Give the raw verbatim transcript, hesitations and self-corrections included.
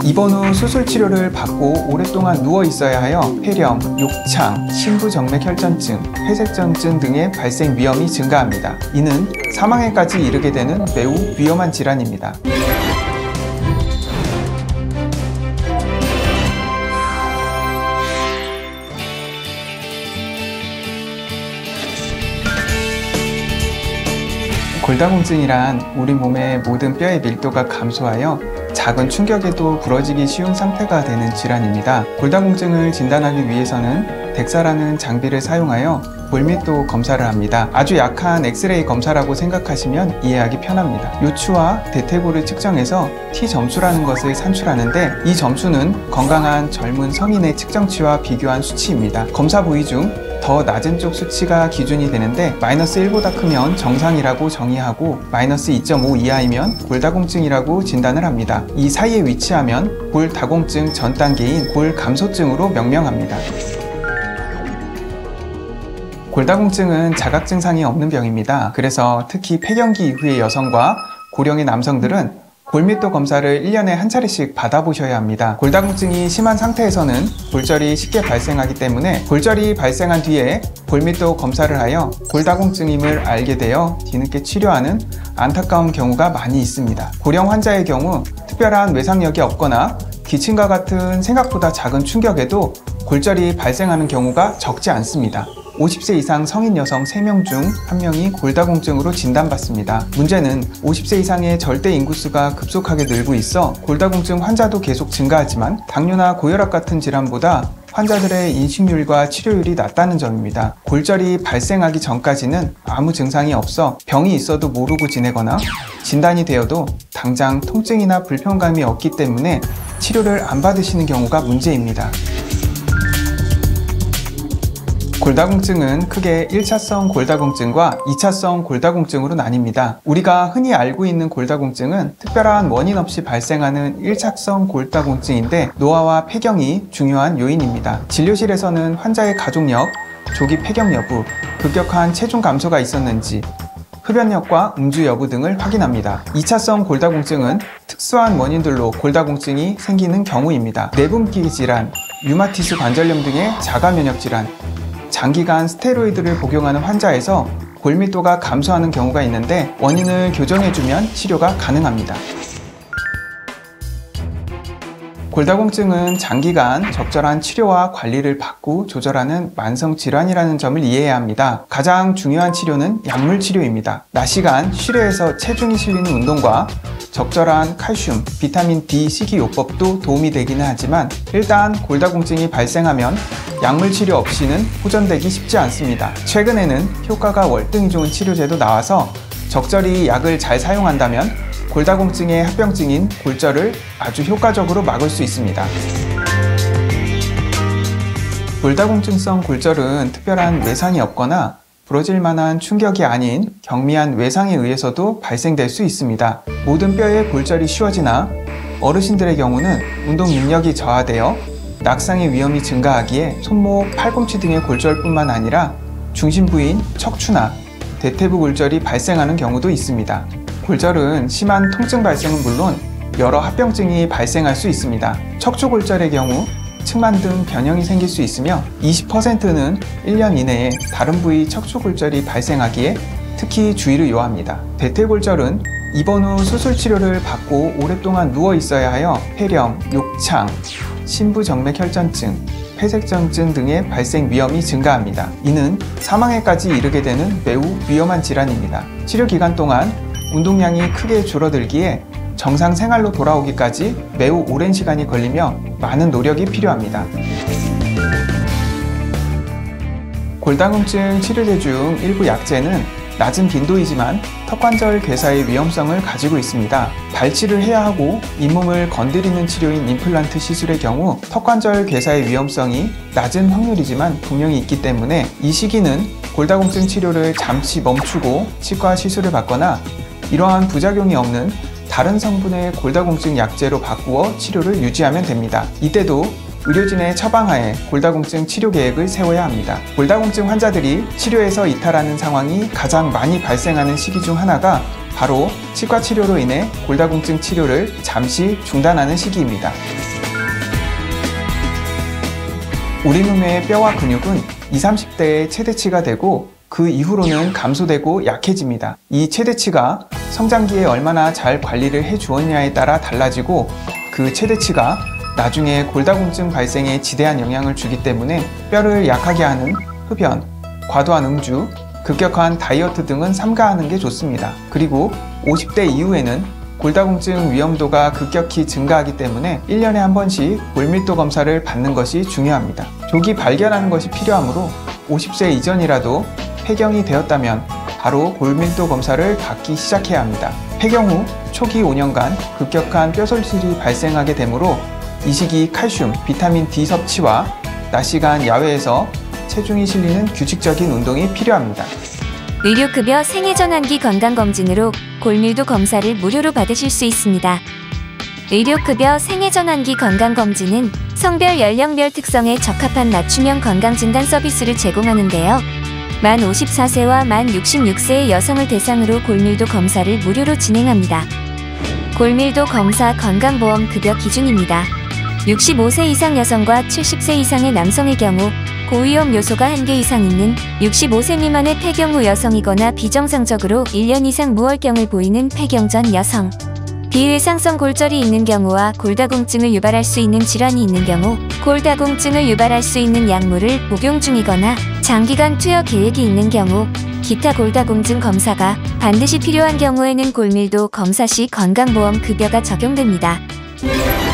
입원 후 수술 치료를 받고 오랫동안 누워 있어야 하여 폐렴, 욕창, 심부정맥혈전증, 회색전증 등의 발생 위험이 증가합니다. 이는 사망에까지 이르게 되는 매우 위험한 질환입니다. 골다공증이란 우리 몸의 모든 뼈의 밀도가 감소하여 작은 충격에도 부러지기 쉬운 상태가 되는 질환입니다. 골다공증을 진단하기 위해서는 덱사라는 장비를 사용하여 골밀도 검사를 합니다. 아주 약한 엑스레이 검사라고 생각하시면 이해하기 편합니다. 요추와 대퇴골을 측정해서 T 점수라는 것을 산출하는데, 이 점수는 건강한 젊은 성인의 측정치와 비교한 수치입니다. 검사 부위 중 더 낮은 쪽 수치가 기준이 되는데, 마이너스 일보다 크면 정상이라고 정의하고 마이너스 이 점 오 이하이면 골다공증이라고 진단을 합니다. 이 사이에 위치하면 골다공증 전 단계인 골감소증으로 명명합니다. 골다공증은 자각 증상이 없는 병입니다. 그래서 특히 폐경기 이후의 여성과 고령의 남성들은 골밀도 검사를 일 년에 한 차례씩 받아보셔야 합니다. 골다공증이 심한 상태에서는 골절이 쉽게 발생하기 때문에 골절이 발생한 뒤에 골밀도 검사를 하여 골다공증임을 알게 되어 뒤늦게 치료하는 안타까운 경우가 많이 있습니다. 고령 환자의 경우 특별한 외상력이 없거나 기침과 같은 생각보다 작은 충격에도 골절이 발생하는 경우가 적지 않습니다. 오십 세 이상 성인 여성 세 명 중 한 명이 골다공증으로 진단받습니다. 문제는 오십 세 이상의 절대 인구수가 급속하게 늘고 있어 골다공증 환자도 계속 증가하지만 당뇨나 고혈압 같은 질환보다 환자들의 인식률과 치료율이 낮다는 점입니다. 골절이 발생하기 전까지는 아무 증상이 없어 병이 있어도 모르고 지내거나 진단이 되어도 당장 통증이나 불편감이 없기 때문에 치료를 안 받으시는 경우가 문제입니다. 골다공증은 크게 일 차성 골다공증과 이 차성 골다공증으로 나뉩니다. 우리가 흔히 알고 있는 골다공증은 특별한 원인 없이 발생하는 일 차성 골다공증인데, 노화와 폐경이 중요한 요인입니다. 진료실에서는 환자의 가족력, 조기 폐경 여부, 급격한 체중 감소가 있었는지, 흡연력과 음주 여부 등을 확인합니다. 이 차성 골다공증은 특수한 원인들로 골다공증이 생기는 경우입니다. 내분비 질환, 류마티스 관절염 등의 자가 면역 질환, 장기간 스테로이드를 복용하는 환자에서 골밀도가 감소하는 경우가 있는데, 원인을 교정해주면 치료가 가능합니다. 골다공증은 장기간 적절한 치료와 관리를 받고 조절하는 만성 질환이라는 점을 이해해야 합니다. 가장 중요한 치료는 약물 치료입니다. 낮 시간 실외에서 체중이 실리는 운동과 적절한 칼슘, 비타민 D 식이요법도 도움이 되기는 하지만, 일단 골다공증이 발생하면 약물 치료 없이는 호전되기 쉽지 않습니다. 최근에는 효과가 월등히 좋은 치료제도 나와서 적절히 약을 잘 사용한다면 골다공증의 합병증인 골절을 아주 효과적으로 막을 수 있습니다. 골다공증성 골절은 특별한 외상이 없거나 부러질 만한 충격이 아닌 경미한 외상에 의해서도 발생될 수 있습니다. 모든 뼈에 골절이 쉬워지나 어르신들의 경우는 운동 능력이 저하되어 낙상의 위험이 증가하기에 손목, 팔꿈치 등의 골절뿐만 아니라 중심 부위인 척추나 대퇴부 골절이 발생하는 경우도 있습니다. 골절은 심한 통증 발생은 물론 여러 합병증이 발생할 수 있습니다. 척추 골절의 경우 측만 등 변형이 생길 수 있으며 이십 퍼센트는 일 년 이내에 다른 부위 척추 골절이 발생하기에 특히 주의를 요합니다. 대퇴골절은 입원 후 수술 치료를 받고 오랫동안 누워 있어야 하여 폐렴, 욕창, 심부정맥혈전증, 회색전증 등의 발생 위험이 증가합니다. 이는 사망에까지 이르게 되는 매우 위험한 질환입니다. 치료 기간 동안 운동량이 크게 줄어들기에 정상 생활로 돌아오기까지 매우 오랜 시간이 걸리며 많은 노력이 필요합니다. 골다공증 치료제 중 일부 약제는 낮은 빈도이지만 턱관절 괴사의 위험성을 가지고 있습니다. 발치를 해야 하고 잇몸을 건드리는 치료인 임플란트 시술의 경우 턱관절 괴사의 위험성이 낮은 확률이지만 분명히 있기 때문에 이 시기는 골다공증 치료를 잠시 멈추고 치과 시술을 받거나 이러한 부작용이 없는 다른 성분의 골다공증 약제로 바꾸어 치료를 유지하면 됩니다. 이때도 의료진의 처방하에 골다공증 치료 계획을 세워야 합니다. 골다공증 환자들이 치료에서 이탈하는 상황이 가장 많이 발생하는 시기 중 하나가 바로 치과 치료로 인해 골다공증 치료를 잠시 중단하는 시기입니다. 우리 몸의 뼈와 근육은 이십, 삼십 대에 최대치가 되고 그 이후로는 감소되고 약해집니다. 이 최대치가 성장기에 얼마나 잘 관리를 해주었냐에 따라 달라지고 그 최대치가 나중에 골다공증 발생에 지대한 영향을 주기 때문에 뼈를 약하게 하는 흡연, 과도한 음주, 급격한 다이어트 등은 삼가하는 게 좋습니다. 그리고 오십 대 이후에는 골다공증 위험도가 급격히 증가하기 때문에 일 년에 한 번씩 골밀도 검사를 받는 것이 중요합니다. 조기 발견하는 것이 필요하므로 오십 세 이전이라도 폐경이 되었다면 바로 골밀도 검사를 받기 시작해야 합니다. 폐경 후 초기 오 년간 급격한 뼈소실이 발생하게 되므로 이 시기 칼슘, 비타민 디 섭취와 낮 시간 야외에서 체중이 실리는 규칙적인 운동이 필요합니다. 의료급여 생애전환기 건강검진으로 골밀도 검사를 무료로 받으실 수 있습니다. 의료급여 생애전환기 건강검진은 성별 연령별 특성에 적합한 맞춤형 건강진단 서비스를 제공하는데요. 만 오십사 세와 만 육십육 세의 여성을 대상으로 골밀도 검사를 무료로 진행합니다. 골밀도 검사 건강보험 급여 기준입니다. 육십오 세 이상 여성과 칠십 세 이상의 남성의 경우 고위험 요소가 한 개 이상 있는 육십오 세 미만의 폐경 후 여성이거나 비정상적으로 일 년 이상 무월경을 보이는 폐경 전 여성, 비외상성 골절이 있는 경우와 골다공증을 유발할 수 있는 질환이 있는 경우, 골다공증을 유발할 수 있는 약물을 복용 중이거나 장기간 투여 계획이 있는 경우, 기타 골다공증 검사가 반드시 필요한 경우에는 골밀도 검사 시 건강보험 급여가 적용됩니다.